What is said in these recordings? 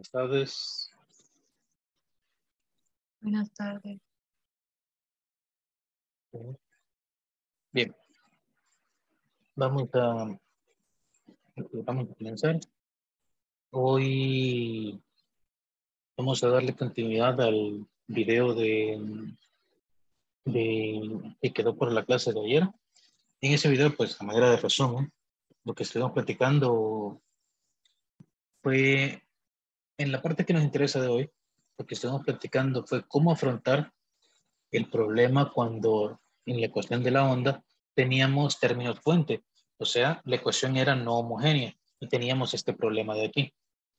Buenas tardes. Buenas tardes. Bien. Vamos a comenzar. Hoy vamos a darle continuidad al video que quedó por la clase de ayer. En ese video, pues, a manera de resumen, lo que estuvimos platicando fue, en la parte que nos interesa de hoy, lo que estuvimos platicando fue cómo afrontar el problema cuando en la ecuación de la onda teníamos términos fuente, o sea, la ecuación era no homogénea y teníamos este problema de aquí.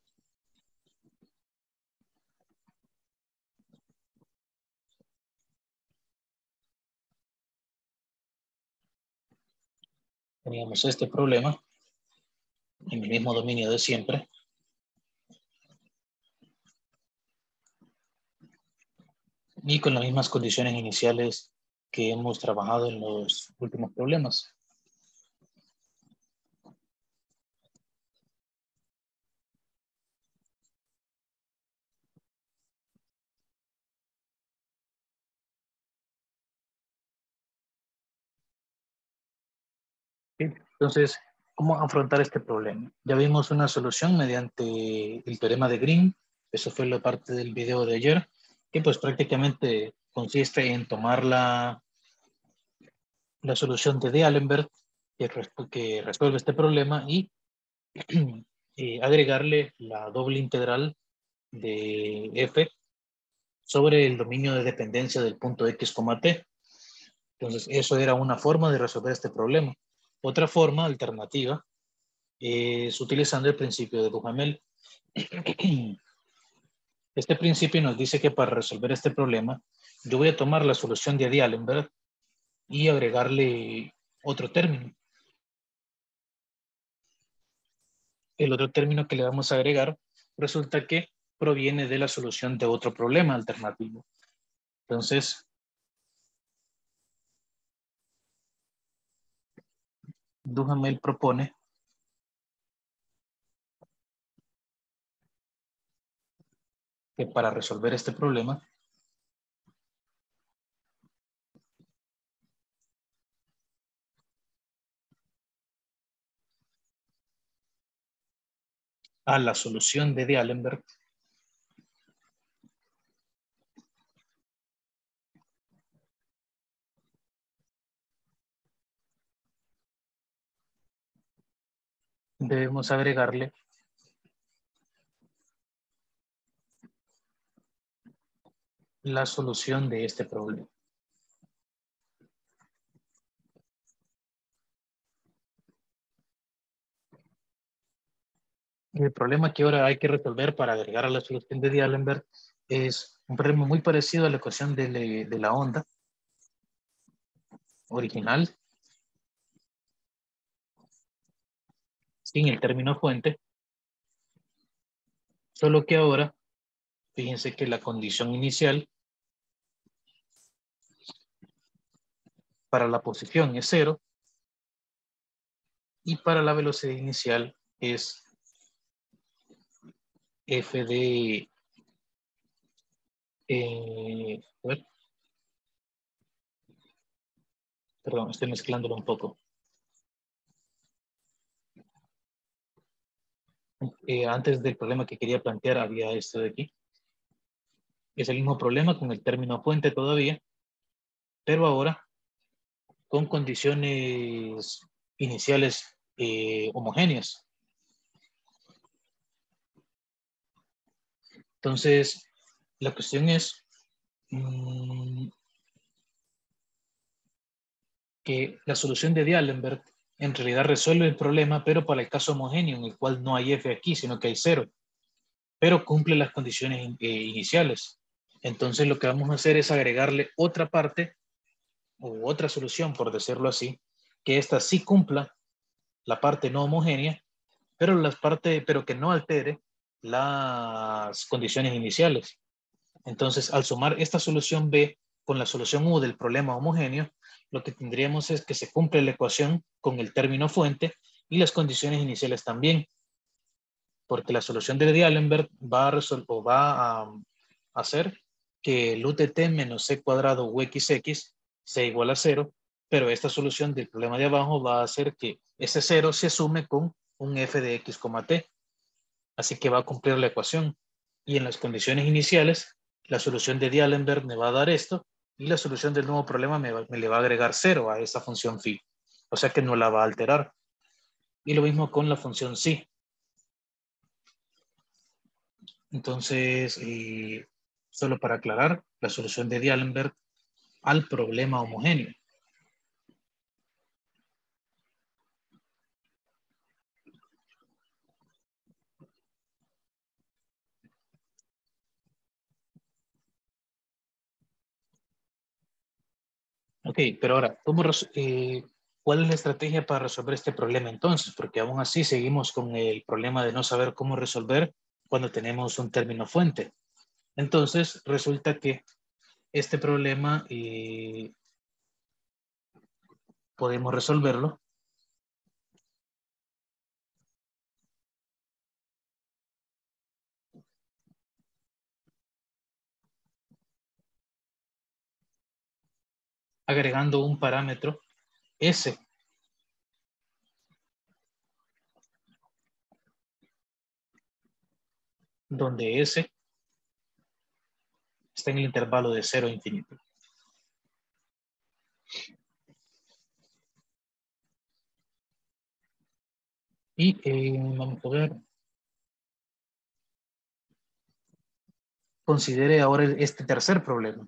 Teníamos este problema en el mismo dominio de siempre. Y con las mismas condiciones iniciales que hemos trabajado en los últimos problemas. Entonces, ¿cómo afrontar este problema? Ya vimos una solución mediante el teorema de Green. Eso fue la parte del video de ayer, que pues prácticamente consiste en tomar la solución de D'Alembert que resuelve este problema y agregarle la doble integral de f sobre el dominio de dependencia del punto x, t. Entonces, eso era una forma de resolver este problema. Otra forma alternativa es utilizando el principio de Duhamel. Este principio nos dice que para resolver este problema, yo voy a tomar la solución de D'Alembert y agregarle otro término. El otro término que le vamos a agregar resulta que proviene de la solución de otro problema alternativo. Entonces, Duhamel propone que para resolver este problema, a la solución de D'Alembert debemos agregarle la solución de este problema. El problema que ahora hay que resolver para agregar a la solución de D'Alembert es un problema muy parecido a la ecuación de la onda original, sin el término fuente, solo que ahora, fíjense que la condición inicial para la posición es 0 y para la velocidad inicial es f de perdón, estoy mezclándolo un poco. Antes del problema que quería plantear había esto de aquí. Es el mismo problema con el término fuente todavía, pero ahora con condiciones iniciales homogéneas. Entonces, la cuestión es que la solución de D'Alembert en realidad resuelve el problema, pero para el caso homogéneo, en el cual no hay f aquí, sino que hay 0, pero cumple las condiciones iniciales. Entonces, lo que vamos a hacer es agregarle otra parte o otra solución, por decirlo así, que esta sí cumpla la parte no homogénea, pero que no altere las condiciones iniciales. Entonces, al sumar esta solución B con la solución U del problema homogéneo, lo que tendríamos es que se cumple la ecuación con el término fuente y las condiciones iniciales también. porque la solución de D'Alembert va a hacer que el UTT menos c cuadrado UXX sea igual a 0, pero esta solución del problema de abajo va a hacer que ese 0 se sume con un f de x, t. Así que va a cumplir la ecuación. Y en las condiciones iniciales, la solución de D'Alembert me va a dar esto, y la solución del nuevo problema me le va a agregar 0 a esa función phi. O sea que no la va a alterar. Y lo mismo con la función psi. Entonces, solo para aclarar, la solución de D'Alembert al problema homogéneo. Ok, pero ahora, ¿cuál es la estrategia para resolver este problema entonces? Porque aún así seguimos con el problema de no saber cómo resolver cuando tenemos un término fuente. Entonces, resulta que este problema podemos resolverlo agregando un parámetro S, donde S está en el intervalo de 0 a infinito. Y vamos a ver, considere ahora este tercer problema.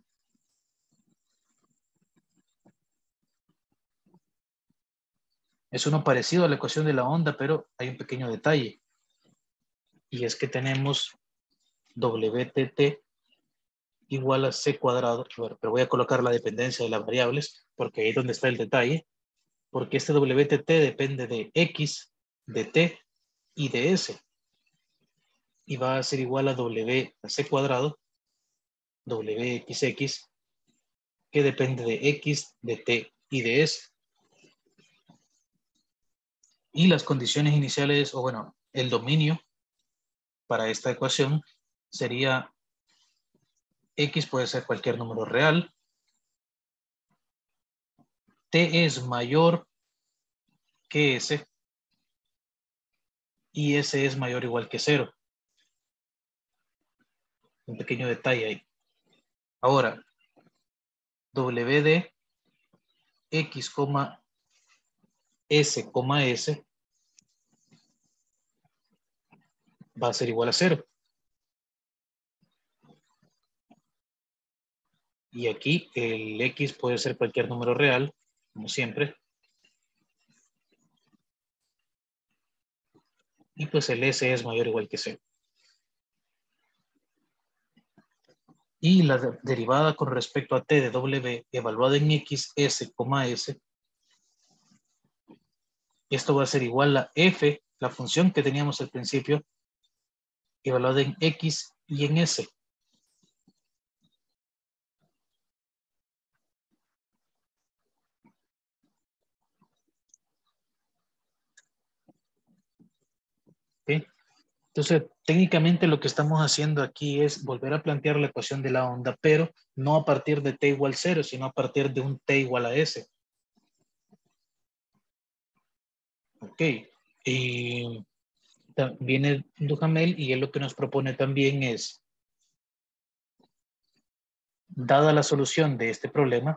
Es uno parecido a la ecuación de la onda, pero hay un pequeño detalle. Y es que tenemos WTT igual a C cuadrado. Pero voy a colocar la dependencia de las variables, porque ahí es donde está el detalle. Porque este WTT depende de X, de T y de S. Y va a ser igual a W a C cuadrado, WXX, que depende de X, de T y de S. Y las condiciones iniciales, o bueno, el dominio para esta ecuación sería X puede ser cualquier número real, T es mayor que S y S es mayor o igual que 0. Un pequeño detalle ahí. Ahora, W de X, S, S va a ser igual a 0. Y aquí el X puede ser cualquier número real, como siempre. Y pues el S es mayor o igual que 0. Y la derivada con respecto a T de W evaluada en X, S, S, esto va a ser igual a F, la función que teníamos al principio, evaluada en X y en S. ¿Okay? Entonces, técnicamente lo que estamos haciendo aquí es volver a plantear la ecuación de la onda, pero no a partir de t igual 0, sino a partir de un t igual a s. Ok. Y viene Duhamel y él lo que nos propone también es, dada la solución de este problema,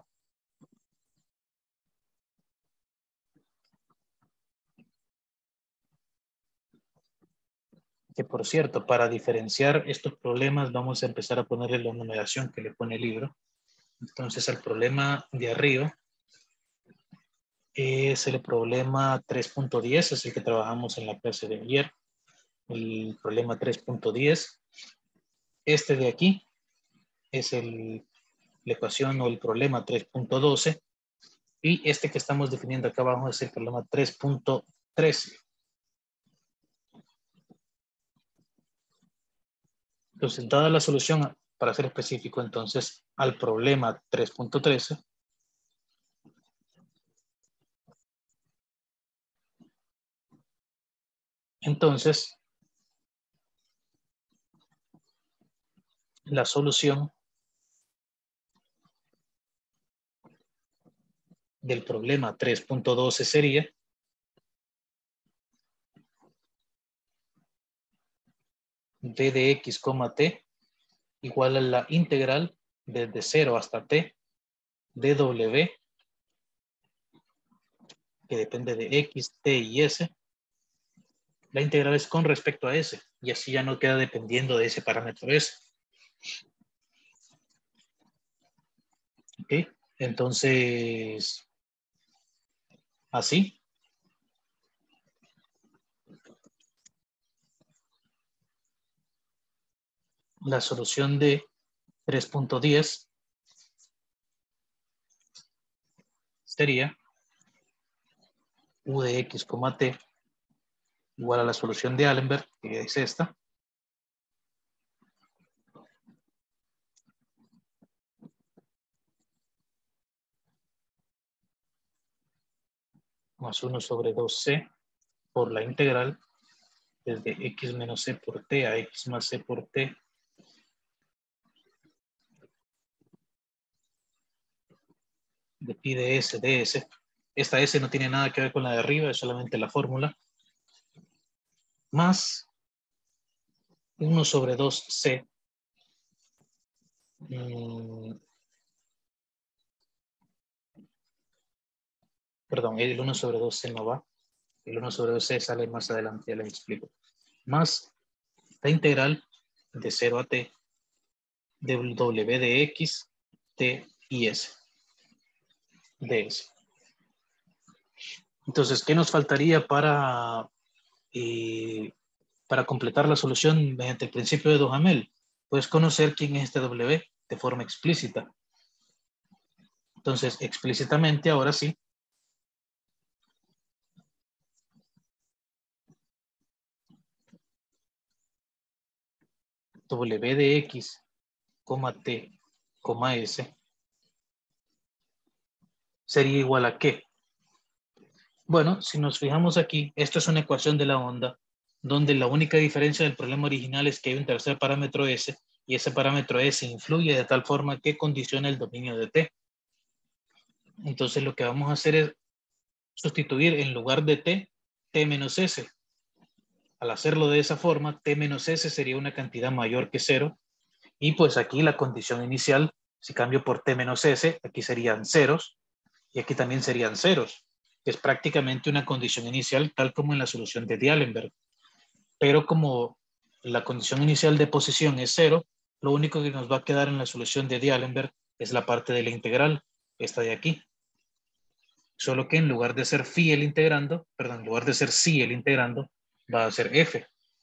que por cierto, para diferenciar estos problemas vamos a empezar a ponerle la numeración que le pone el libro. Entonces, el problema de arriba es el problema 3.10, es el que trabajamos en la clase de ayer. El problema 3.10. Este de aquí es la ecuación o el problema 3.12. Y este que estamos definiendo acá abajo es el problema 3.13. Entonces, dada la solución, para ser específico, entonces, al problema 3.13, entonces, la solución del problema 3.12 sería d de x, t igual a la integral desde 0 hasta t de w, que depende de x, t y s. La integral es con respecto a s, y así ya no queda dependiendo de ese parámetro s. ¿Ok? Entonces, así. La solución de 3.10 sería u de x, t igual a la solución de Allenberg, que es esta, más 1 sobre 2c por la integral desde x menos c por t a x más c por t de pi de s de s. Esta s no tiene nada que ver con la de arriba, es solamente la fórmula, más 1 sobre 2c. Perdón, el 1 sobre 2c no va. El 1 sobre 2c sale más adelante, ya les explico. Más la integral de 0 a t de w de x, t y s. ds. Entonces, ¿qué nos faltaría para completar la solución mediante el principio de Duhamel? Pues conocer quién es este W de forma explícita. Entonces, explícitamente, ahora sí, W de X, T, S, sería igual a ¿qué? Bueno, si nos fijamos aquí, esto es una ecuación de la onda, donde la única diferencia del problema original es que hay un tercer parámetro S, y ese parámetro S influye de tal forma que condiciona el dominio de T. Entonces lo que vamos a hacer es sustituir en lugar de T menos S. Al hacerlo de esa forma, T menos S sería una cantidad mayor que 0. Y pues aquí la condición inicial, si cambio por T menos S, aquí serían ceros. Y aquí también serían ceros. Es prácticamente una condición inicial tal como en la solución de D'Alembert. Pero como la condición inicial de posición es 0, lo único que nos va a quedar en la solución de D'Alembert es la parte de la integral, esta de aquí. Solo que en lugar de ser phi el integrando, perdón, en lugar de ser psi el integrando, va a ser f.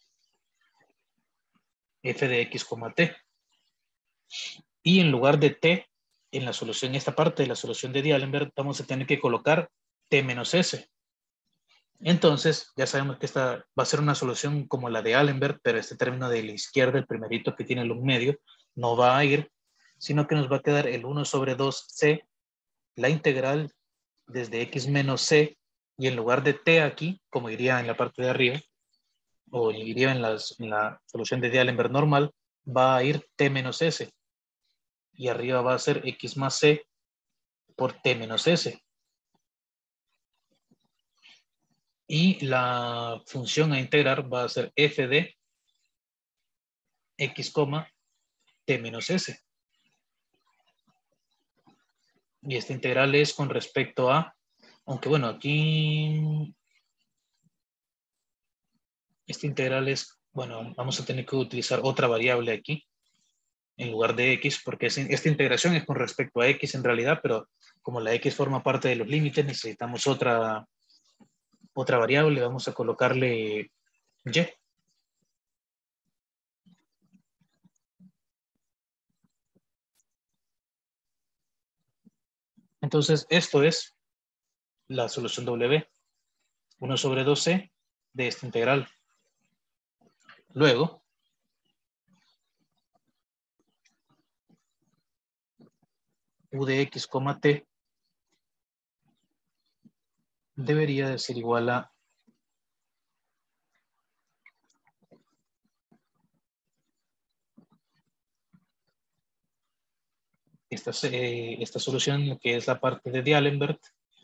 F de x, t. Y en lugar de t, en la solución, esta parte de la solución de D'Alembert, vamos a tener que colocar t menos s. Entonces, ya sabemos que esta va a ser una solución como la de Allenberg, pero este término de la izquierda, el primerito que tiene el medio, no va a ir, sino que nos va a quedar el 1 sobre 2c, la integral desde x menos c, y en lugar de t aquí, como iría en la parte de arriba, o iría en la solución de D'Alembert normal, va a ir t menos s, y arriba va a ser x más c por t menos s. Y la función a integrar va a ser f de x, t menos s. Y esta integral es con respecto a, aunque bueno, aquí esta integral es, bueno, vamos a tener que utilizar otra variable aquí en lugar de x, porque esta integración es con respecto a x en realidad, pero como la x forma parte de los límites, necesitamos otra variable, vamos a colocarle y. Entonces, esto es la solución W, 1 sobre 2c de esta integral. Luego, u de x, t debería de ser igual a esta solución, que es la parte de D'Alembert,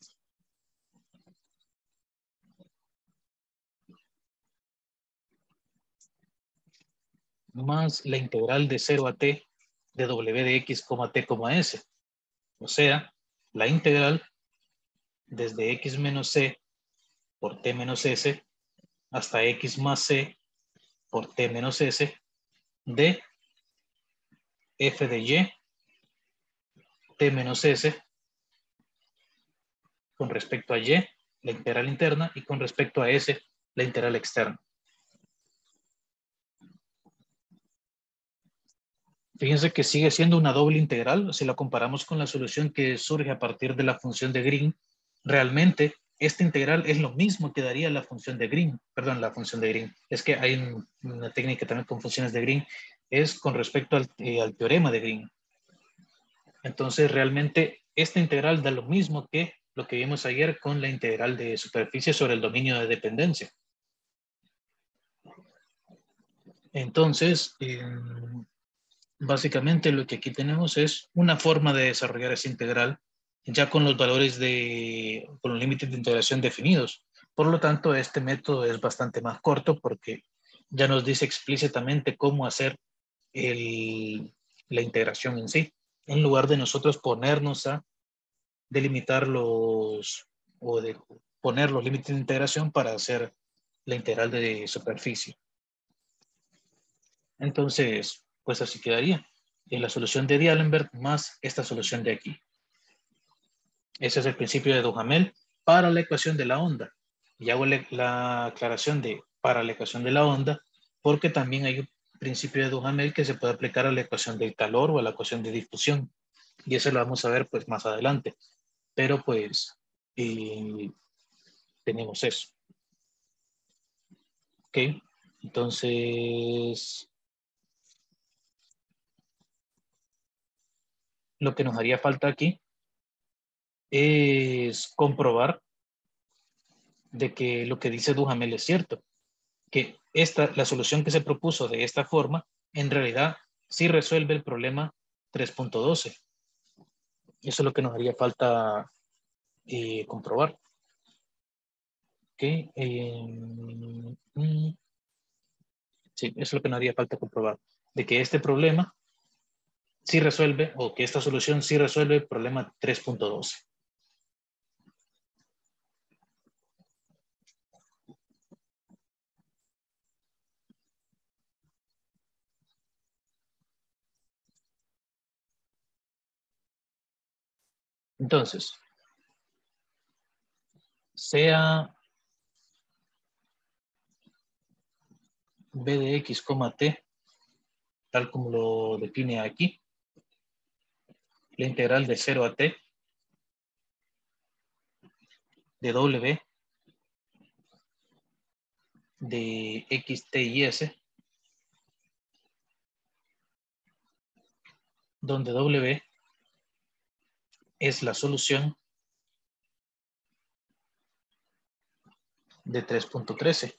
más la integral de 0 a t de w de x, t, s. O sea, la integral desde x menos c por t menos s hasta x más c por t menos s de f de y t menos s con respecto a y, la integral interna, y con respecto a s, la integral externa. Fíjense que sigue siendo una doble integral. Si la comparamos con la solución que surge a partir de la función de Green, realmente esta integral es lo mismo que daría la función de Green. Perdón, la función de Green. Es que hay una técnica también con funciones de Green. Es con respecto al teorema de Green. Entonces, realmente esta integral da lo mismo que lo que vimos ayer con la integral de superficie sobre el dominio de dependencia. Entonces, básicamente lo que aquí tenemos es una forma de desarrollar esa integral ya con los valores con los límites de integración definidos. Por lo tanto, este método es bastante más corto porque ya nos dice explícitamente cómo hacer la integración en sí, en lugar de nosotros ponernos a delimitar o de poner los límites de integración para hacer la integral de superficie. Entonces, pues así quedaría. En la solución de D'Alembert más esta solución de aquí. Ese es el principio de Duhamel para la ecuación de la onda. Y hago la aclaración de para la ecuación de la onda porque también hay un principio de Duhamel que se puede aplicar a la ecuación del calor o a la ecuación de difusión. Y eso lo vamos a ver pues más adelante. Pero pues tenemos eso. Ok, entonces lo que nos haría falta aquí es comprobar de que lo que dice Duhamel es cierto, que la solución que se propuso de esta forma, en realidad sí resuelve el problema 3.12. Eso es lo que nos haría falta comprobar. ¿Ok? Sí, eso es lo que nos haría falta comprobar, de que este problema sí resuelve, o que esta solución sí resuelve el problema 3.12. Entonces, sea b de x, t, tal como lo define aquí, la integral de 0 a t de w de x, t y s, donde w es la solución de 3.13.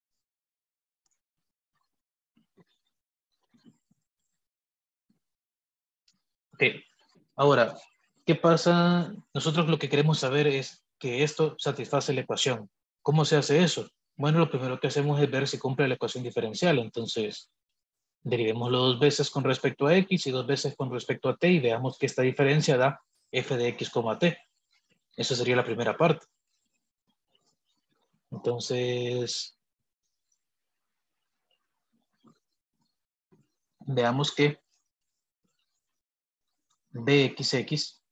Ok, ahora, ¿qué pasa? Nosotros lo que queremos saber es que esto satisface la ecuación. ¿Cómo se hace eso? Bueno, lo primero que hacemos es ver si cumple la ecuación diferencial. Entonces, derivemoslo dos veces con respecto a x y dos veces con respecto a t y veamos que esta diferencia da f de x, t. Esa sería la primera parte. Entonces, veamos que bxx,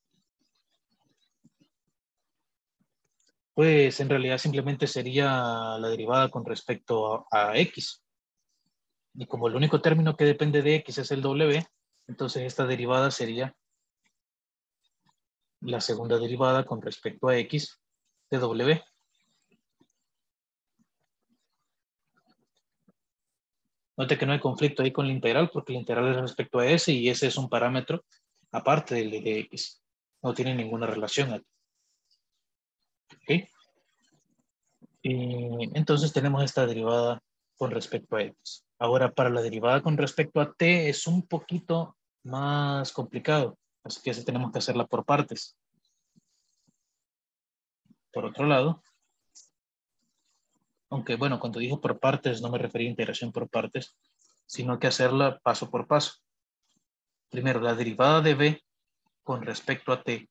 pues en realidad simplemente sería la derivada con respecto a x. Y como el único término que depende de x es el w, entonces esta derivada sería la segunda derivada con respecto a x de w. Note que no hay conflicto ahí con la integral porque la integral es respecto a s y ese es un parámetro aparte del de x. No tiene ninguna relación aquí. ¿Okay? Y entonces tenemos esta derivada con respecto a x. Ahora, para la derivada con respecto a t es un poquito más complicado. Así que esa tenemos que hacerla por partes. Por otro lado, aunque bueno, cuando digo por partes no me refería a integración por partes, sino que hacerla paso por paso. Primero, la derivada de b con respecto a t.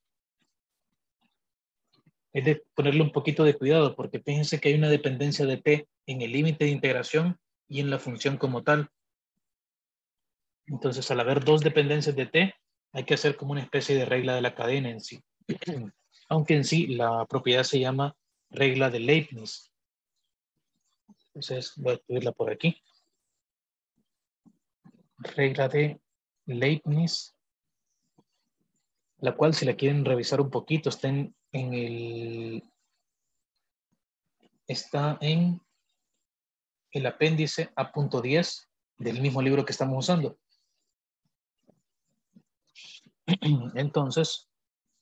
Es de ponerle un poquito de cuidado porque fíjense que hay una dependencia de t en el límite de integración y en la función como tal. Entonces, al haber dos dependencias de t, hay que hacer como una especie de regla de la cadena en sí. Aunque en sí la propiedad se llama regla de Leibniz. Entonces, voy a escribirla por aquí. Regla de Leibniz, la cual si la quieren revisar un poquito, está en el apéndice A.10 del mismo libro que estamos usando. Entonces,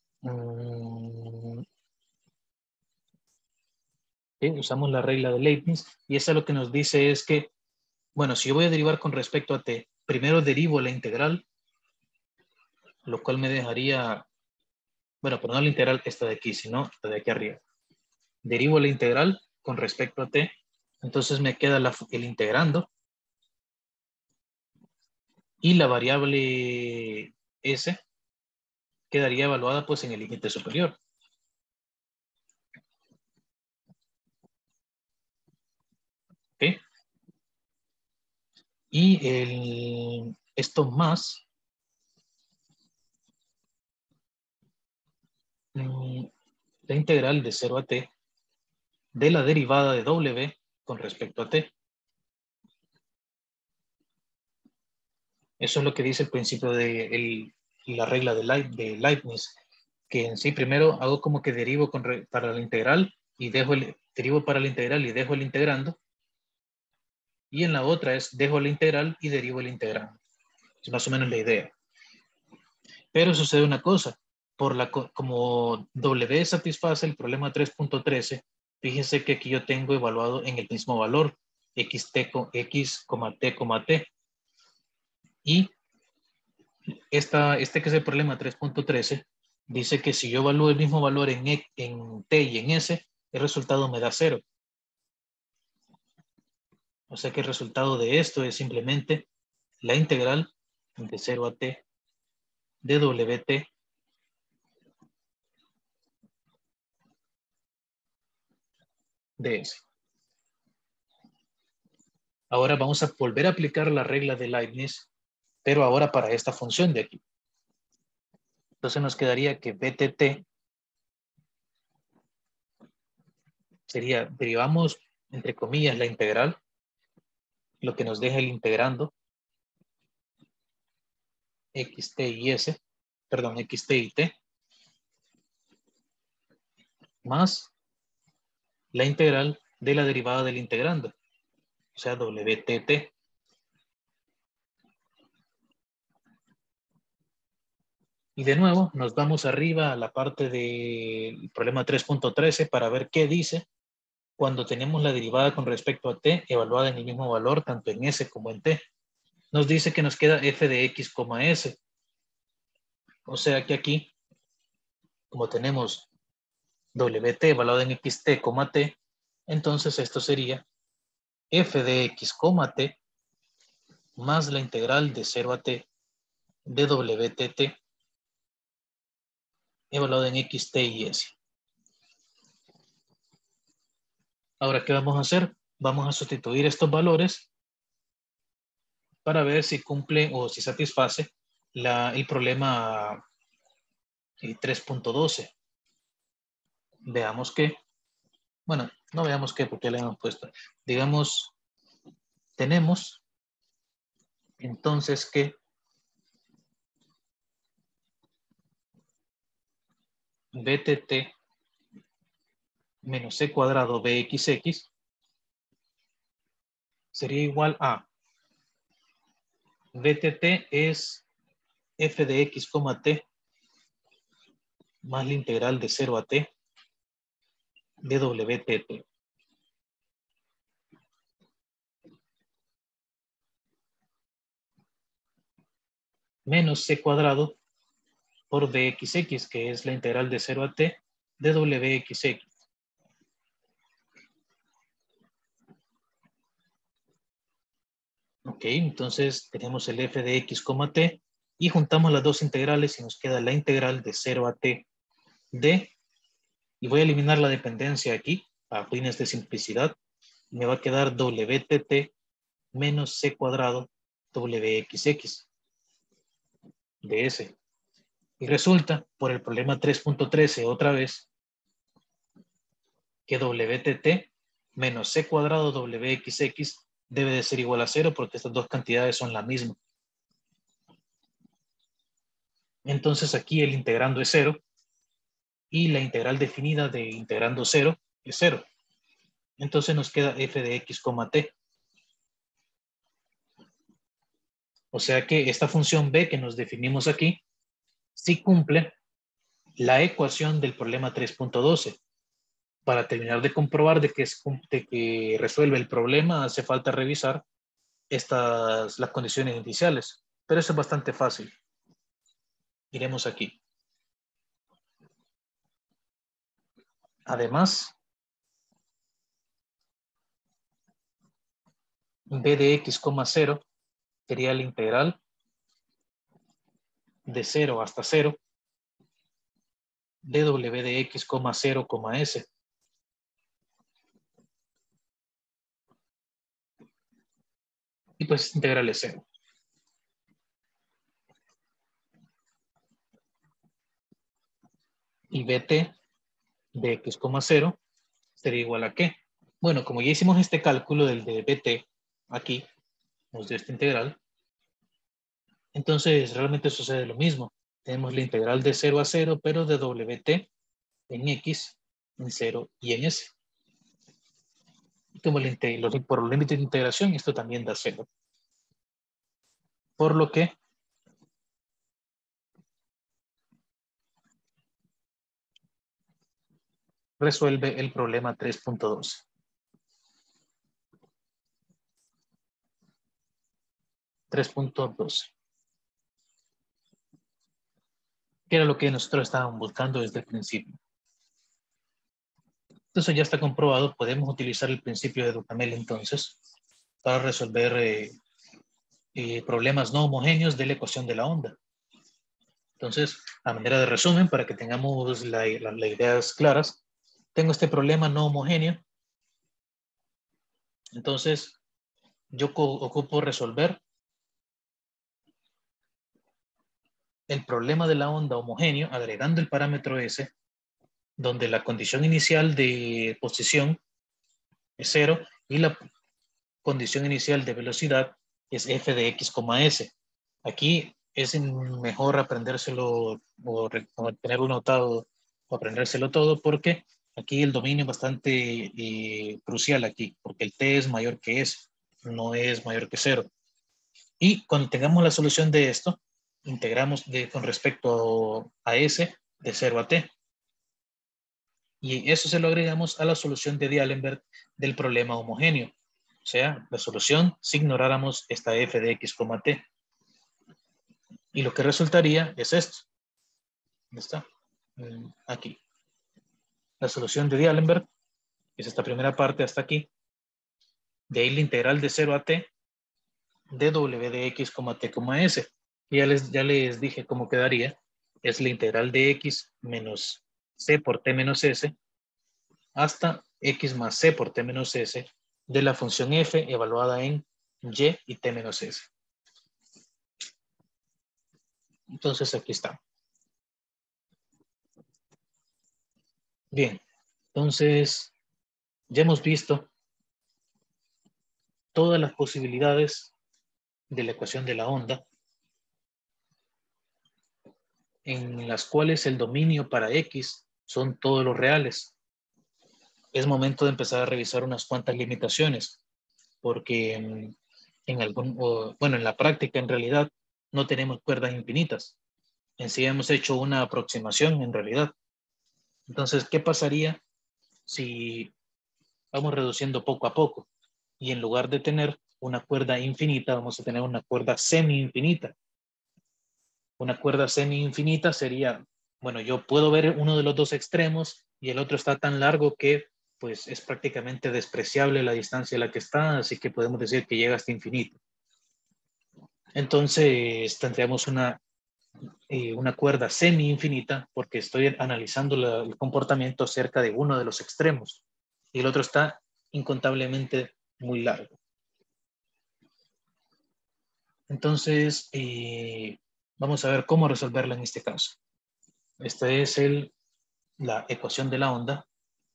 usamos la regla de Leibniz y esa lo que nos dice es que, bueno, si yo voy a derivar con respecto a t, primero derivo la integral, lo cual me dejaría, bueno, pero no la integral esta de aquí, sino esta de aquí arriba. Derivo la integral con respecto a t, entonces me queda el integrando y la variable s quedaría evaluada pues en el límite superior. ¿Ok? Y esto más la integral de 0 a t de la derivada de w con respecto a t. Eso es lo que dice el principio de la regla de Leibniz, que en sí primero hago como que derivo para la integral y derivo para la integral y dejo el integrando. Y en la otra es dejo la integral y derivo el integrando. Es más o menos la idea. Pero sucede una cosa. Como W satisface el problema 3.13, fíjense que aquí yo tengo evaluado en el mismo valor x, t, t. Y este que es el problema 3.13 dice que si yo evalúo el mismo valor en t y en s, el resultado me da 0. O sea que el resultado de esto es simplemente la integral de 0 a t de wt de s. Ahora vamos a volver a aplicar la regla de Leibniz, pero ahora para esta función de aquí. Entonces nos quedaría que btt sería, derivamos entre comillas la integral, lo que nos deja el integrando xt y s, perdón, xt y t, más la integral de la derivada del integrando, o sea, wtt. Y de nuevo nos vamos arriba a la parte del problema 3.13 para ver qué dice cuando tenemos la derivada con respecto a t evaluada en el mismo valor tanto en s como en t. Nos dice que nos queda f de x, s. O sea que aquí, como tenemos wt evaluado en xt, t, entonces esto sería f de x, t más la integral de 0 a t de wtt evaluado en xt y s. Ahora, ¿qué vamos a hacer? Vamos a sustituir estos valores para ver si cumple o si satisface el problema 3.12. Veamos que, bueno, no veamos qué porque le hemos puesto. Digamos, tenemos entonces que btt menos c cuadrado bxx sería igual a btt es f de x, t más la integral de 0 a t de wtt. Menos c cuadrado por dxx, que es la integral de 0 a t de wxx. Ok, entonces tenemos el f de x, t y juntamos las dos integrales y nos queda la integral de 0 a t de, y voy a eliminar la dependencia aquí a fines de simplicidad. Me va a quedar wtt menos c cuadrado wxx de s. Y resulta, por el problema 3.13 otra vez, que wtt menos c cuadrado wxx debe de ser igual a 0 porque estas dos cantidades son la misma. Entonces aquí el integrando es 0 y la integral definida de integrando 0 es 0. Entonces nos queda f de x, t. O sea que esta función b que nos definimos aquí sí cumple la ecuación del problema 3.12. Para terminar de comprobar de que resuelve el problema, hace falta revisar las condiciones iniciales. Pero eso es bastante fácil. Iremos aquí. Además, b de x, 0 sería la integral de 0 hasta 0 de w de x, 0, s. Y pues integral es 0. Y bt de x, 0 sería igual a ¿qué? Bueno, como ya hicimos este cálculo del de bt, aquí nos dio esta integral, entonces realmente sucede lo mismo. Tenemos la integral de 0 a 0, pero de wt en x, en 0 y en s. Y como por los límites de integración, esto también da 0. Por lo que resuelve el problema 3.12. 3.12. Que era lo que nosotros estábamos buscando desde el principio. Entonces ya está comprobado, podemos utilizar el principio de Duhamel entonces para resolver problemas no homogéneos de la ecuación de la onda. Entonces, a manera de resumen, para que tengamos las ideas claras, tengo este problema no homogéneo. Entonces, yo ocupo resolver el problema de la onda homogéneo agregando el parámetro S, donde la condición inicial de posición es 0 y la condición inicial de velocidad es f de x, s. Aquí es mejor aprendérselo o tenerlo notado o aprendérselo todo porque aquí el dominio es bastante crucial aquí, porque el t es mayor que s, no es mayor que 0. Y cuando tengamos la solución de esto, integramos con respecto a s de 0 a t. Y eso se lo agregamos a la solución de D'Alembert del problema homogéneo. O sea, la solución si ignoráramos esta f de x, t. Y lo que resultaría es esto. ¿Dónde está? Aquí. La solución de D'Alembert es esta primera parte hasta aquí. De ahí la integral de 0 a t de w de x, t, s. Y ya les dije cómo quedaría. Es la integral de x menos c por t menos s hasta x más c por t menos s de la función f evaluada en y y t menos s. Entonces aquí está. Bien, entonces ya hemos visto todas las posibilidades de la ecuación de la onda en las cuales el dominio para x son todos los reales. Es momento de empezar a revisar unas cuantas limitaciones porque en la práctica en realidad no tenemos cuerdas infinitas. En sí hemos hecho una aproximación en realidad. Entonces, ¿qué pasaría si vamos reduciendo poco a poco? Y en lugar de tener una cuerda infinita, vamos a tener una cuerda semi-infinita. Una cuerda semi-infinita sería, bueno, yo puedo ver uno de los dos extremos y el otro está tan largo que pues es prácticamente despreciable la distancia a la que está, así que podemos decir que llega hasta infinito. Entonces tendríamos una cuerda semi-infinita porque estoy analizando el comportamiento cerca de uno de los extremos y el otro está incontablemente muy largo. Entonces, vamos a ver cómo resolverla en este caso. Esta es la ecuación de la onda.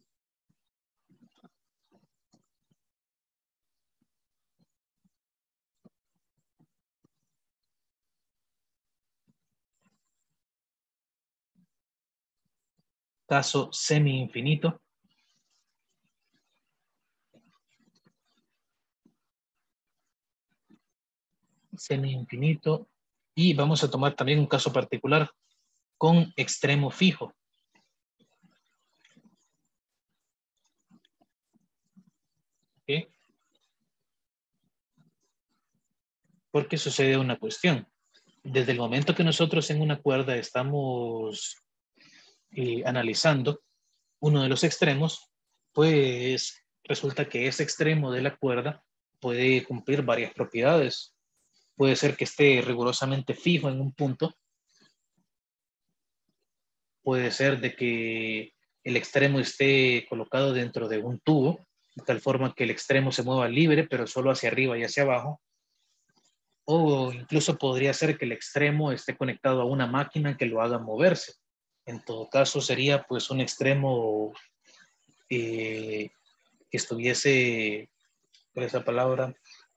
Caso semi-infinito. Semi-infinito. Y vamos a tomar también un caso particular con extremo fijo. ¿Okay? Porque sucede una cuestión. Desde el momento que nosotros en una cuerda estamos analizando uno de los extremos, pues resulta que ese extremo de la cuerda puede cumplir varias propiedades. Puede ser que esté rigurosamente fijo en un punto. Puede ser de que el extremo esté colocado dentro de un tubo, de tal forma que el extremo se mueva libre, pero solo hacia arriba y hacia abajo. O incluso podría ser que el extremo esté conectado a una máquina que lo haga moverse. En todo caso, sería pues un extremo que estuviese, por esa palabra,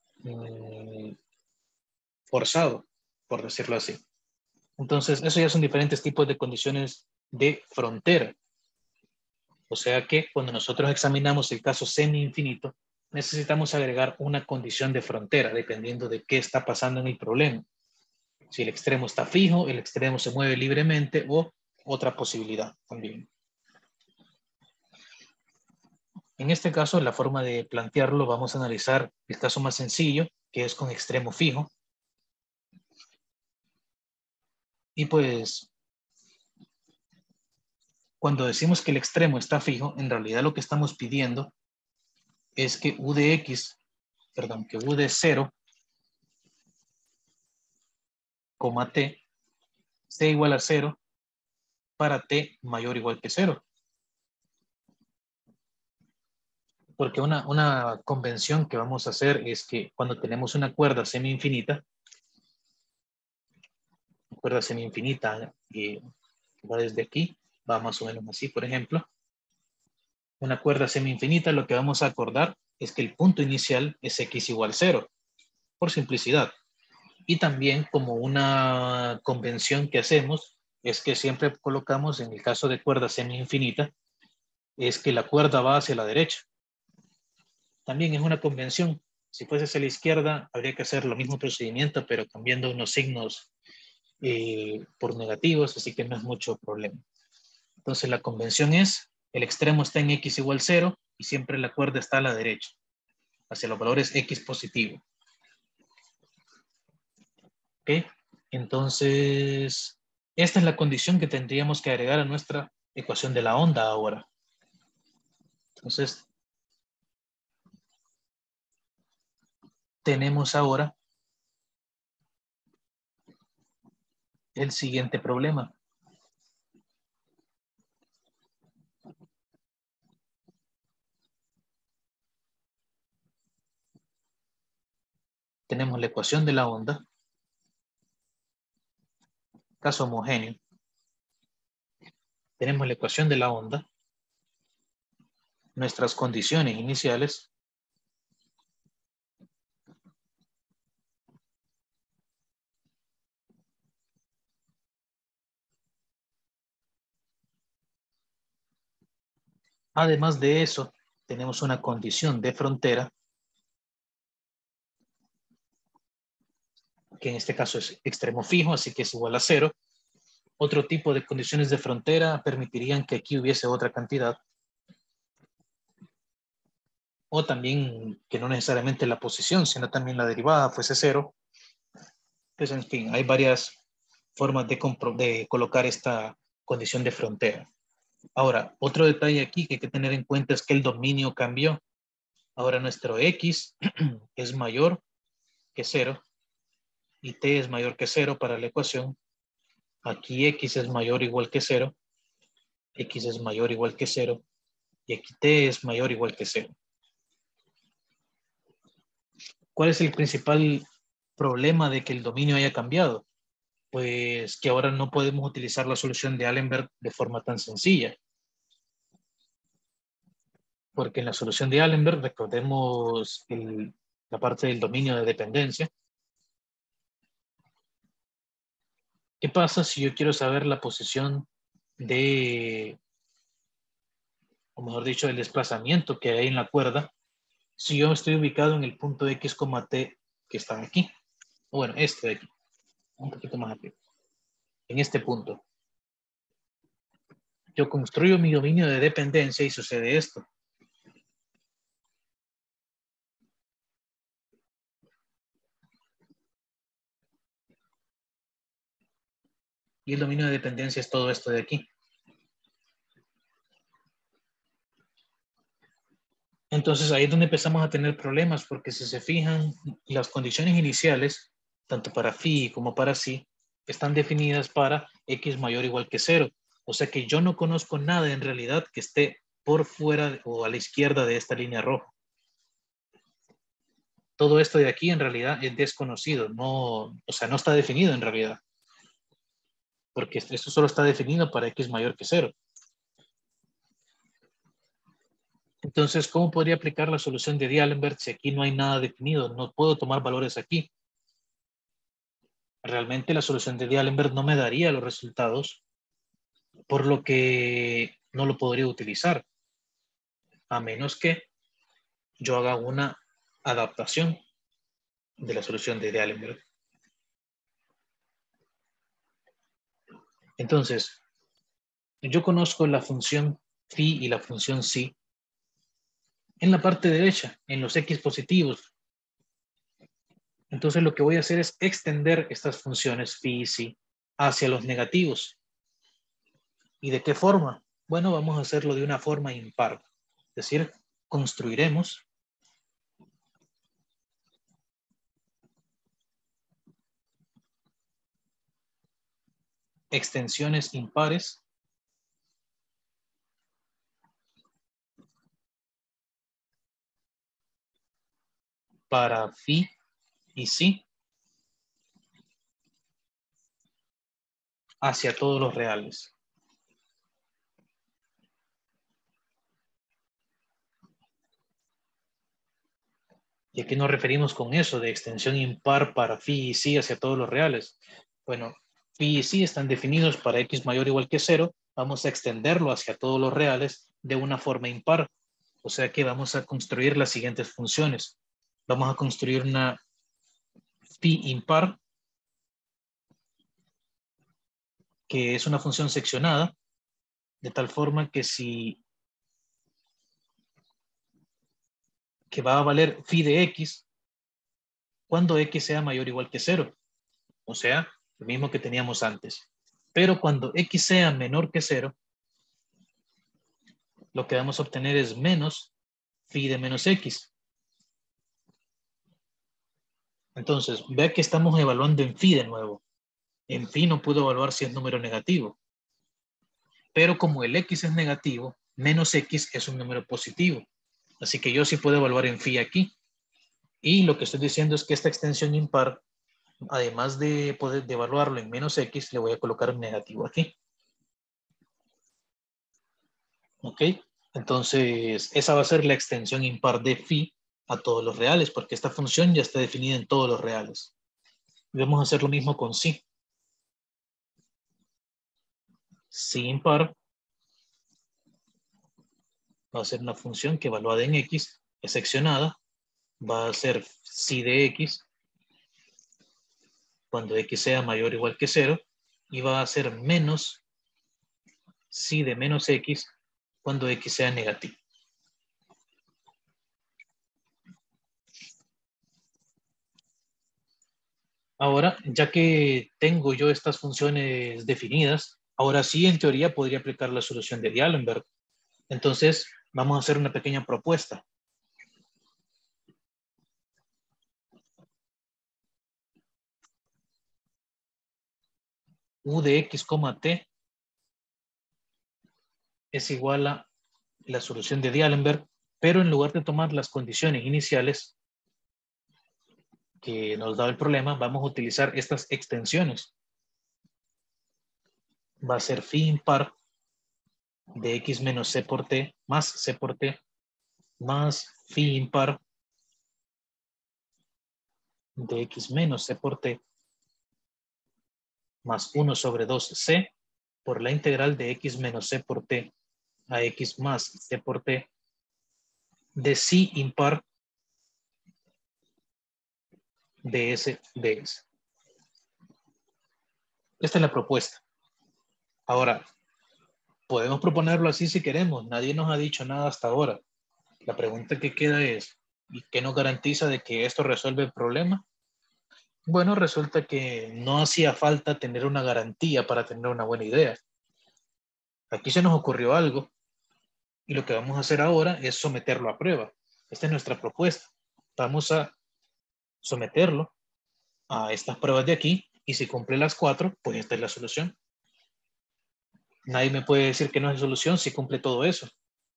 forzado, por decirlo así. Entonces, eso ya son diferentes tipos de condiciones de frontera. O sea que cuando nosotros examinamos el caso semi-infinito, necesitamos agregar una condición de frontera, dependiendo de qué está pasando en el problema. Si el extremo está fijo, el extremo se mueve libremente o otra posibilidad también. En este caso, la forma de plantearlo, vamos a analizar el caso más sencillo, que es con extremo fijo. Y pues, cuando decimos que el extremo está fijo, en realidad lo que estamos pidiendo es que u de x, perdón, que u de 0, t, sea igual a 0 para t mayor o igual que 0. Porque una convención que vamos a hacer es que cuando tenemos una cuerda semi-infinita va desde aquí, va más o menos así, por ejemplo. Una cuerda semi-infinita, lo que vamos a acordar es que el punto inicial es x igual 0, por simplicidad. Y también como una convención que hacemos es que siempre colocamos, en el caso de cuerda semi-infinita, es que la cuerda va hacia la derecha. También es una convención. Si fuese hacia la izquierda, habría que hacer lo mismo procedimiento, pero cambiando unos signos por negativos, así que no es mucho problema. Entonces la convención es, el extremo está en x igual 0 y siempre la cuerda está a la derecha, hacia los valores x positivo. ¿Ok? Entonces, esta es la condición que tendríamos que agregar a nuestra ecuación de la onda ahora. Entonces, tenemos ahora el siguiente problema. Tenemos la ecuación de la onda, caso homogéneo. Tenemos la ecuación de la onda, nuestras condiciones iniciales, además de eso, tenemos una condición de frontera, que en este caso es extremo fijo, así que es igual a 0. Otro tipo de condiciones de frontera permitirían que aquí hubiese otra cantidad, o también que no necesariamente la posición, sino también la derivada fuese 0. Pues en fin, hay varias formas de colocar esta condición de frontera. Ahora, otro detalle aquí que hay que tener en cuenta es que el dominio cambió. Ahora nuestro X es mayor que 0 y T es mayor que 0 para la ecuación. Aquí X es mayor o igual que 0, X es mayor o igual que 0 y aquí T es mayor o igual que 0. ¿Cuál es el principal problema de que el dominio haya cambiado? Pues que ahora no podemos utilizar la solución de Allenberg de forma tan sencilla. Porque en la solución de Allenberg, recordemos la parte del dominio de dependencia. ¿Qué pasa si yo quiero saber la posición o mejor dicho, el desplazamiento que hay en la cuerda, si yo estoy ubicado en el punto X, T que está aquí? O bueno, este de aquí, un poquito más arriba. En este punto. Yo construyo mi dominio de dependencia y sucede esto. Y el dominio de dependencia es todo esto de aquí. Entonces ahí es donde empezamos a tener problemas, porque si se fijan, las condiciones iniciales, tanto para phi como para psi, están definidas para x mayor o igual que 0. O sea que yo no conozco nada en realidad que esté por fuera o a la izquierda de esta línea roja. Todo esto de aquí en realidad es desconocido, no, o sea, no está definido en realidad. Porque esto solo está definido para x mayor que 0. Entonces, ¿cómo podría aplicar la solución de D'Alembert si aquí no hay nada definido? No puedo tomar valores aquí. Realmente la solución de D'Alembert no me daría los resultados, por lo que no lo podría utilizar, a menos que yo haga una adaptación de la solución de D'Alembert. Entonces, yo conozco la función phi y la función psi en la parte derecha, en los x positivos. Entonces lo que voy a hacer es extender estas funciones phi y psi hacia los negativos. ¿Y de qué forma? Bueno, vamos a hacerlo de una forma impar. Es decir, construiremos extensiones impares para phi y psi hacia todos los reales. ¿Y a qué nos referimos con eso de extensión impar para phi y psi hacia todos los reales? Bueno, phi y psi están definidos para x mayor o igual que 0. Vamos a extenderlo hacia todos los reales de una forma impar. O sea que vamos a construir las siguientes funciones. Vamos a construir una phi impar, que es una función seccionada, de tal forma que que va a valer phi de x cuando x sea mayor o igual que 0. O sea, lo mismo que teníamos antes. Pero cuando x sea menor que 0, lo que vamos a obtener es menos phi de menos x. Entonces, vea que estamos evaluando en phi de nuevo. En phi no puedo evaluar si es número negativo. Pero como el x es negativo, menos x es un número positivo. Así que yo sí puedo evaluar en phi aquí. Y lo que estoy diciendo es que esta extensión impar, además de poder evaluarlo en menos x, le voy a colocar un negativo aquí. ¿Ok? Entonces, esa va a ser la extensión impar de phi a todos los reales, porque esta función ya está definida en todos los reales. Y vamos a hacer lo mismo con psi. Psi impar va a ser una función que evaluada en x es seccionada, va a ser psi de x cuando x sea mayor o igual que 0 y va a ser menos psi de menos x cuando x sea negativo. Ahora, ya que tengo yo estas funciones definidas, ahora sí, en teoría, podría aplicar la solución de D'Alembert. Entonces, vamos a hacer una pequeña propuesta. U de x, t es igual a la solución de D'Alembert, pero en lugar de tomar las condiciones iniciales que nos da el problema, vamos a utilizar estas extensiones. Va a ser phi impar de x menos c por t más c por t más phi impar de x menos c por t más 1 sobre 2c por la integral de x menos c por t a x más c por t de psi impar de s de s. Esta es la propuesta. Ahora, podemos proponerlo así si queremos. Nadie nos ha dicho nada hasta ahora. La pregunta que queda es, ¿y qué nos garantiza de que esto resuelve el problema? Bueno, resulta que no hacía falta tener una garantía para tener una buena idea. Aquí se nos ocurrió algo y lo que vamos a hacer ahora es someterlo a prueba. Esta es nuestra propuesta. Vamos a someterlo a estas pruebas de aquí y si cumple las 4, pues esta es la solución. Nadie me puede decir que no es solución si cumple todo eso.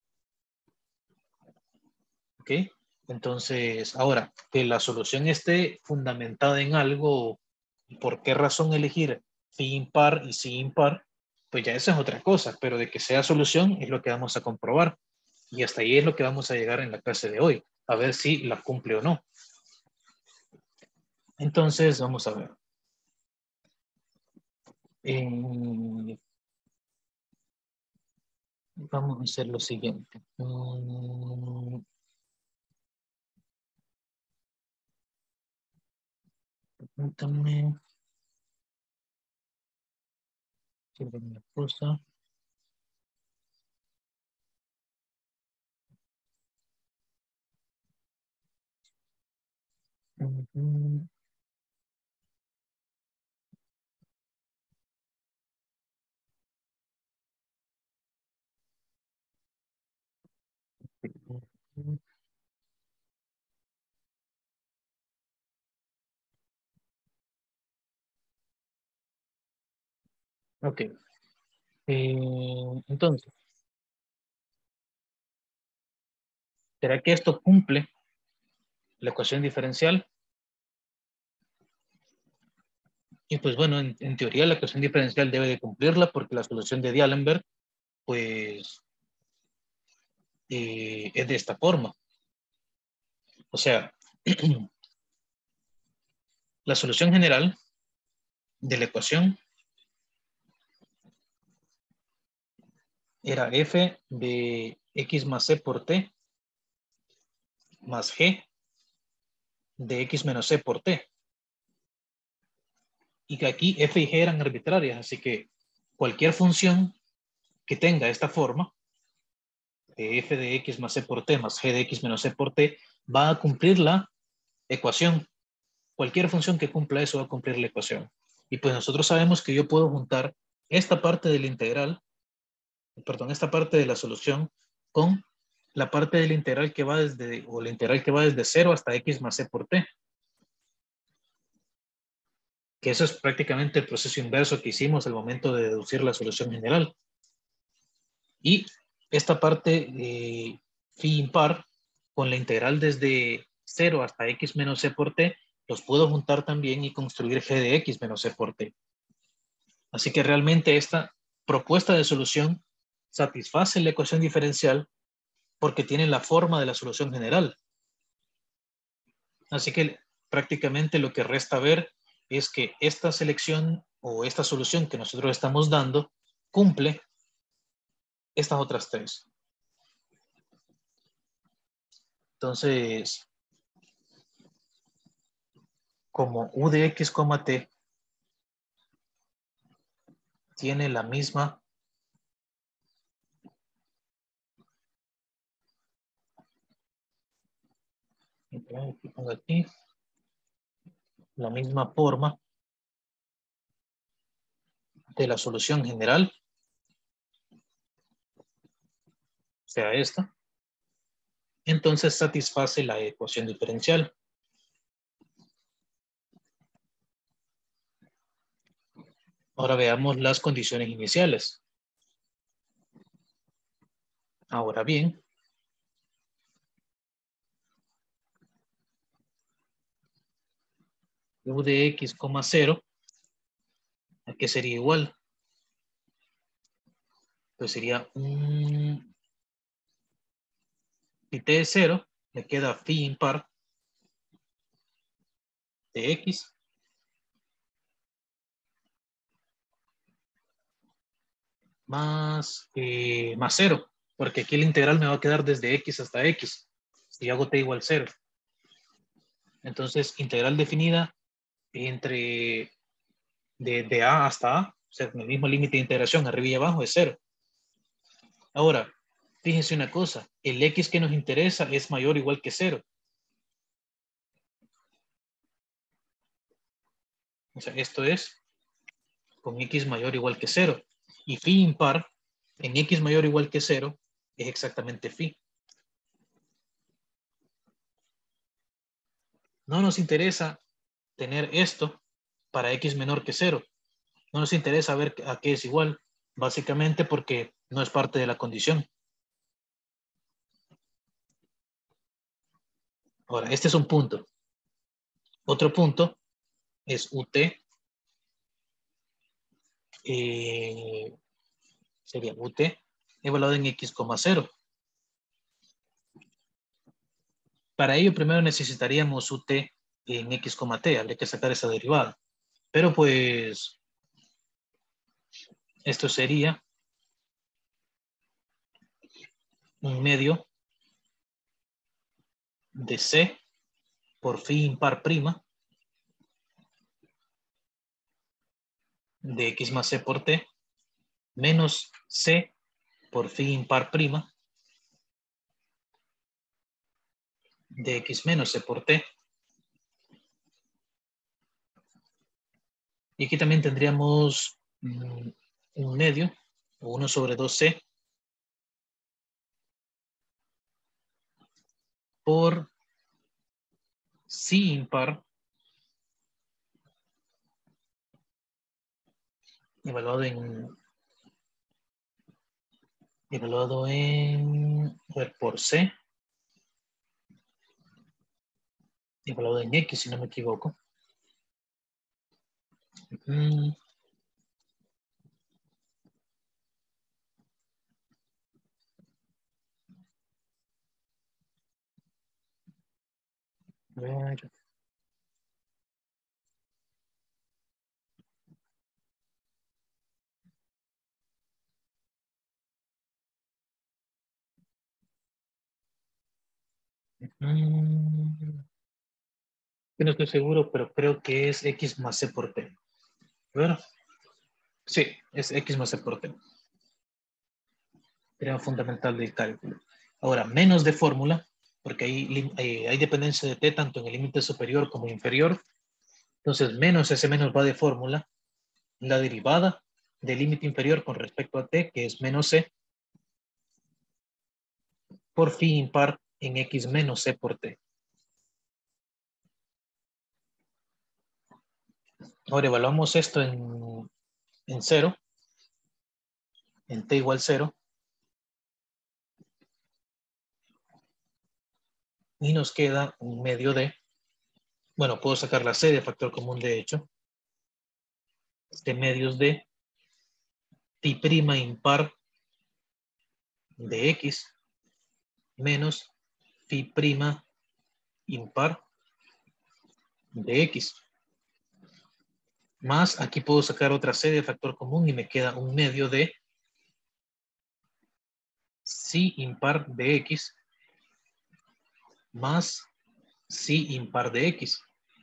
¿Ok? Entonces, ahora, que la solución esté fundamentada en algo, ¿por qué razón elegir phi impar y psi impar? Pues ya esa es otra cosa, pero de que sea solución es lo que vamos a comprobar. Y hasta ahí es lo que vamos a llegar en la clase de hoy, a ver si la cumple o no. Entonces, vamos a ver. Vamos a hacer lo siguiente. Permítame. Sirve mi esposa. Ujú. Ok. Entonces, ¿será que esto cumple la ecuación diferencial? Y pues bueno, en teoría la ecuación diferencial debe de cumplirla porque la solución de D'Alembert pues es de esta forma. O sea, la solución general de la ecuación era f de x más c por t más g de x menos c por t. Y que aquí f y g eran arbitrarias, así que cualquier función que tenga esta forma, de f de x más c por t más g de x menos c por t, va a cumplir la ecuación. Cualquier función que cumpla eso va a cumplir la ecuación. Y pues nosotros sabemos que yo puedo juntar esta parte del integral, perdón, esta parte de la solución con la parte del integral que va desde, o la integral que va desde 0 hasta x más c por t. Que eso es prácticamente el proceso inverso que hicimos al momento de deducir la solución general. Y esta parte phi impar con la integral desde 0 hasta x menos c por t, los puedo juntar también y construir g de x menos c por t. Así que realmente esta propuesta de solución satisface la ecuación diferencial porque tiene la forma de la solución general. Así que prácticamente lo que resta ver es que esta selección o esta solución que nosotros estamos dando cumple estas otras tres. Entonces, como u de x, t tiene la misma aquí, pongo aquí, la misma forma de la solución general, o sea esta, entonces satisface la ecuación diferencial. Ahora veamos las condiciones iniciales. Ahora bien, u de x, 0, ¿a qué sería igual? Pues sería si t es 0, me queda phi impar de x más 0, porque aquí el integral me va a quedar desde x hasta x, si hago t igual 0. Entonces, integral definida entre de a hasta a, o sea, el mismo límite de integración arriba y abajo es 0. Ahora, fíjense una cosa, el x que nos interesa es mayor o igual que 0. O sea, esto es con x mayor o igual que 0. Y phi impar en x mayor o igual que 0 es exactamente phi. No nos interesa tener esto para x menor que 0. No nos interesa ver a qué es igual, básicamente porque no es parte de la condición. Ahora, este es un punto. Otro punto es ut, sería ut evaluado en x, 0. Para ello, primero necesitaríamos ut en x, t. Habría que sacar esa derivada. Pero pues, esto sería un medio de c por phi impar prima de x más c por t menos c por phi impar prima de x menos c por t. Y aquí también tendríamos un medio, o 1 sobre 2c por psi impar evaluado en a ver, por c evaluado en x, si no me equivoco. A ver. Yo no estoy seguro, pero creo que es x más c por t. ¿Verdad? Sí, es x más c por t. Teorema fundamental del cálculo. Ahora, menos de fórmula, porque hay dependencia de t tanto en el límite superior como inferior. Entonces, menos ese menos va de fórmula. La derivada del límite inferior con respecto a t, que es menos c, por phi impar en x menos c por t. Ahora evaluamos esto en 0, en t igual 0, y nos queda un medio de, bueno, puedo sacar la c de factor común de hecho, de medios de phi prima impar de x menos phi prima impar de x. Más, aquí puedo sacar otra c de factor común y me queda un medio de psi impar de x más psi impar de x.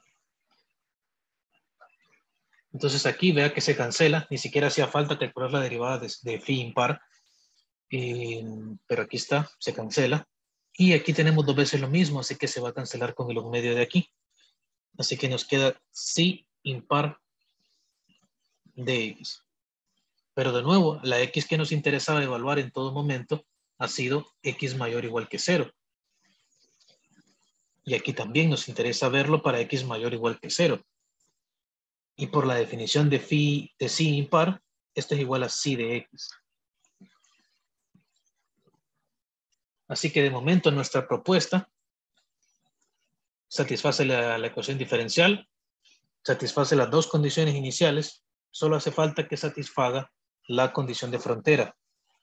Entonces aquí vea que se cancela, ni siquiera hacía falta calcular la derivada de phi impar, pero aquí está, se cancela. Y aquí tenemos dos veces lo mismo, así que se va a cancelar con el un medio de aquí. Así que nos queda psi impar de x. Pero de nuevo, la x que nos interesaba evaluar en todo momento ha sido x mayor o igual que 0. Y aquí también nos interesa verlo para x mayor o igual que 0. Y por la definición de psi impar, esto es igual a psi de x. Así que de momento nuestra propuesta satisface la ecuación diferencial, satisface las dos condiciones iniciales, solo hace falta que satisfaga la condición de frontera.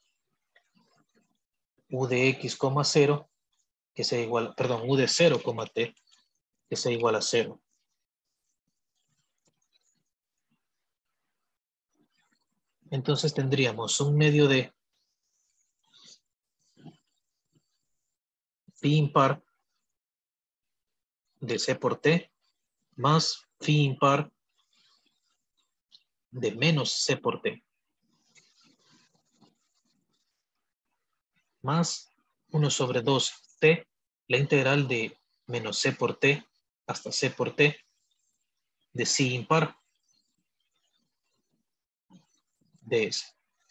U de x, 0, que sea igual, perdón, U de 0, t, que sea igual a 0. Entonces tendríamos un medio de phi impar de c por t más phi impar de menos c por t más 1 sobre 2 t, la integral de menos c por t hasta c por t de psi impar de s.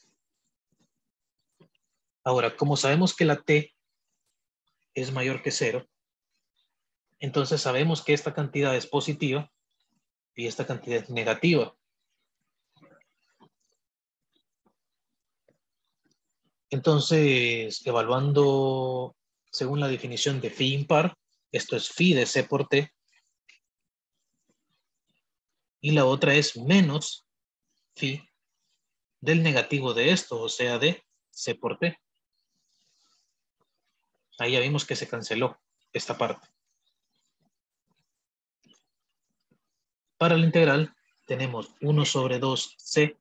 Ahora, como sabemos que la t es mayor que 0, entonces sabemos que esta cantidad es positiva y esta cantidad es negativa. Entonces, evaluando según la definición de phi impar, esto es phi de c por t, y la otra es menos phi del negativo de esto, o sea, de c por t. Ahí ya vimos que se canceló esta parte. Para la integral tenemos 1 sobre 2c,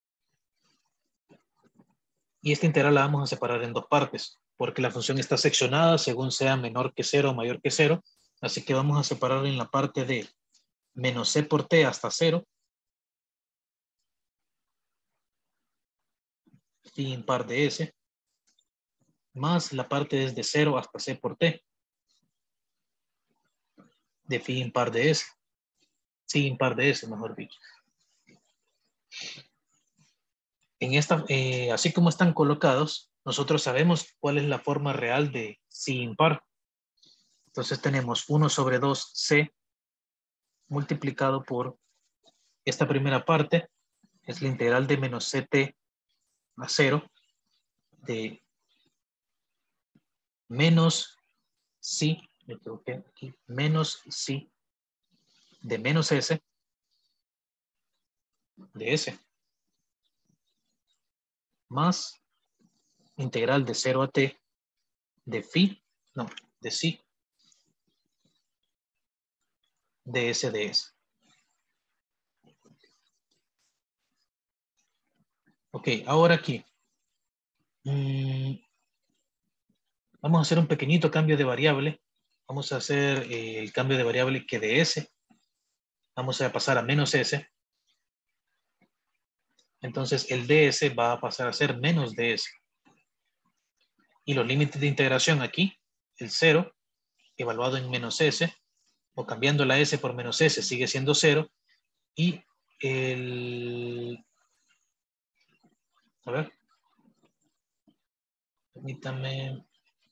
y esta integral la vamos a separar en dos partes, porque la función está seccionada según sea menor que 0 o mayor que 0, así que vamos a separar en la parte de menos c por t hasta 0, phi impar de s, más la parte desde 0 hasta c por t, de phi impar de s, psi impar de s, mejor dicho. En esta, así como están colocados, nosotros sabemos cuál es la forma real de psi impar. Entonces tenemos 1 sobre 2c multiplicado por esta primera parte, es la integral de menos ct a 0 de menos psi, me equivoqué aquí, menos psi de menos s de s, más integral de 0 a t de phi, no, de psi de s de s. Ok, ahora aquí. Vamos a hacer un pequeñito cambio de variable. Vamos a hacer el cambio de variable que de s. Vamos a pasar a menos s. Entonces el ds va a pasar a ser menos ds. Y los límites de integración aquí, el 0, evaluado en menos s, o cambiando la s por menos s, sigue siendo 0. Y el... A ver. Permítame...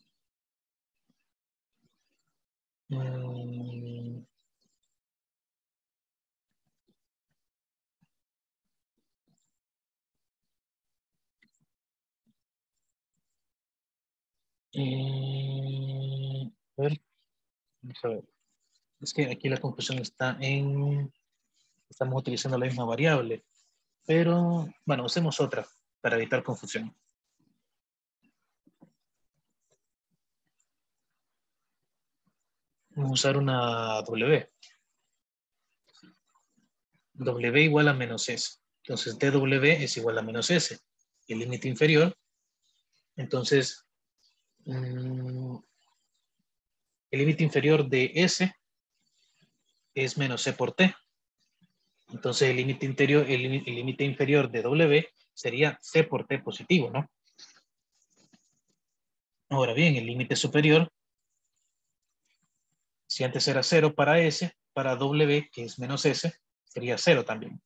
a ver, vamos a ver. Es que aquí la confusión está en... Estamos utilizando la misma variable. Pero, bueno, usemos otra para evitar confusión. Vamos a usar una W. W igual a menos S. Entonces, dW es igual a menos S. El límite inferior. Entonces, el límite inferior de S es menos C por T. Entonces, el límite interior, el límite inferior de W sería C por T positivo, ¿no? Ahora bien, el límite superior, si antes era 0 para S para W, que es menos S, sería 0 también.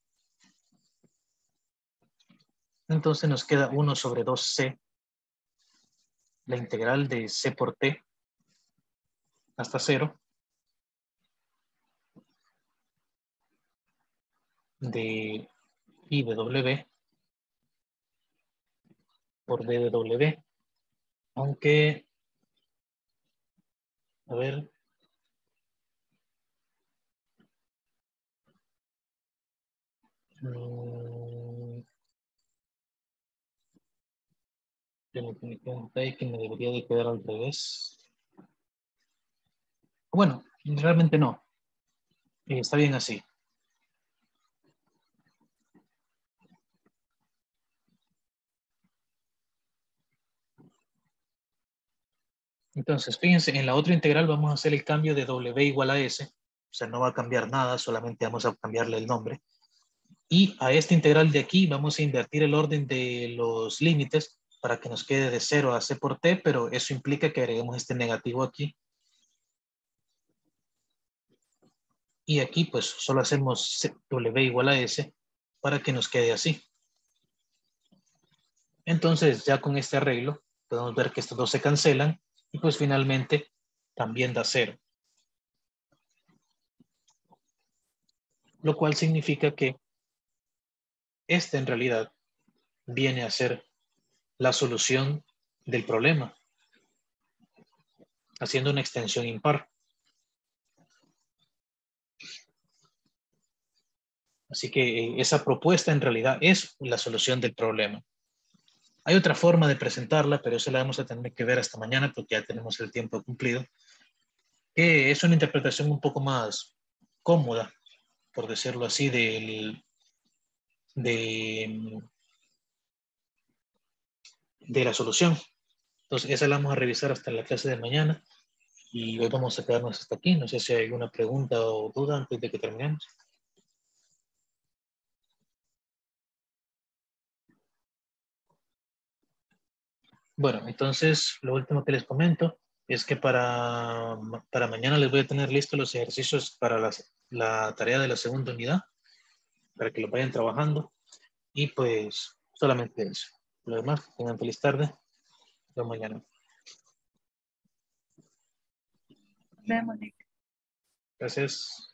Entonces nos queda 1 sobre 2C, la integral de C por T hasta 0, de I de W por D de W, aunque, a ver, me cuenta ahí que me debería de quedar al revés. Bueno, realmente no, está bien así. Entonces, fíjense, en la otra integral vamos a hacer el cambio de W igual a S, o sea, no va a cambiar nada, solamente vamos a cambiarle el nombre. Y a esta integral de aquí vamos a invertir el orden de los límites para que nos quede de 0 a C por T, pero eso implica que agreguemos este negativo aquí. Y aquí pues solo hacemos W igual a S para que nos quede así. Entonces ya con este arreglo podemos ver que estos dos se cancelan y pues finalmente también da 0. Lo cual significa que esta en realidad viene a ser la solución del problema, haciendo una extensión impar. Así que esa propuesta en realidad es la solución del problema. Hay otra forma de presentarla, pero esa la vamos a tener que ver hasta mañana porque ya tenemos el tiempo cumplido, que es una interpretación un poco más cómoda, por decirlo así, de la solución. Entonces, esa la vamos a revisar hasta la clase de mañana y hoy vamos a quedarnos hasta aquí. No sé si hay alguna pregunta o duda antes de que terminemos. Bueno, entonces lo último que les comento es que para mañana les voy a tener listos los ejercicios para la tarea de la segunda unidad, para que lo vayan trabajando. Y pues solamente eso. Lo demás, tengan feliz tarde. Nos vemos mañana. Vemos. Gracias.